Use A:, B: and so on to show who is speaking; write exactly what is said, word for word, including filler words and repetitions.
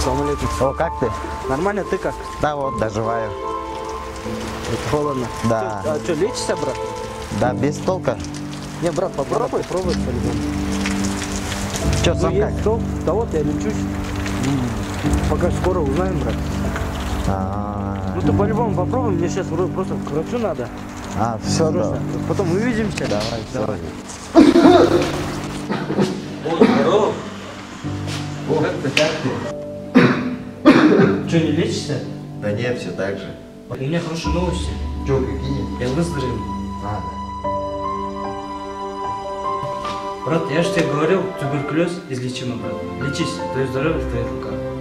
A: Ассаламу алейкум.
B: О, как ты?
A: Нормально, ты как?
B: Да вот, доживаю.
A: Это холодно.
B: Да.
A: Чё, а что, лечишься, брат?
B: Да, без толка.
A: Не, брат, попробуй, попробуй по-любому.
B: Че,
A: Ну,
B: сам как?
A: есть толк. Да вот, я лечусь. Пока скоро узнаем, брат.
B: А,
A: Ну, ты по-любому попробуй, мне сейчас вроде просто к врачу надо.
B: а все, да.
A: Срочно. Потом увидимся.
B: Давай,
A: Давай.
C: О, здорово.
B: О,
C: Как ты?
B: как ты?
A: Что, не лечишься?
B: Да нет, все так же.
A: У меня хорошие новости.
B: Че, какие?
A: Я выздоровел.
B: А,
A: Брат, я же тебе говорил, туберкулез излечимый, брат. Лечись, твое здоровье в твоих руках.